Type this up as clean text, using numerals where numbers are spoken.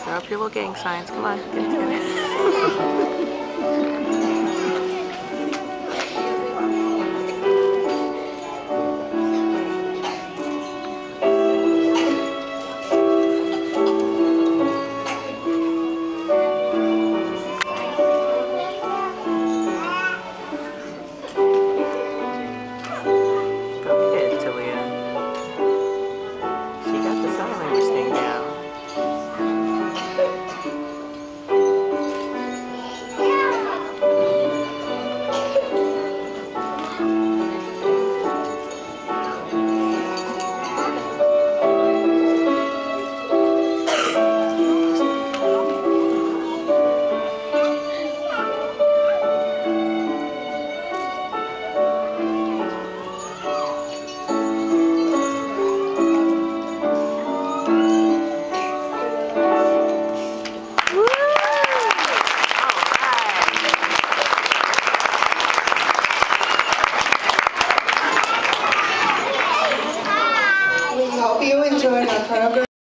Throw up your little gang signs. Come on. Get it together. Go ahead, Tahlia. She got the sign language thing down. We hope you enjoyed our program.